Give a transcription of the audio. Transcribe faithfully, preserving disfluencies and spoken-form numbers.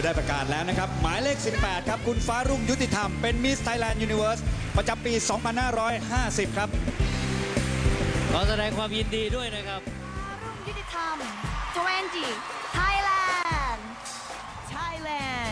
ได้ประกาศแล้วนะครับหมายเลขสิบแปดครับคุณฟ้ารุ่งยุติธรรมเป็นมิสไทยแลนด์ยูนิเวิร์สประจำปี สองพันห้าร้อยห้าสิบ ครับขอแสดงความยินดีด้วยนะครับฟ้ารุ่งยุติธรรมยี่สิบ Thailand Thailand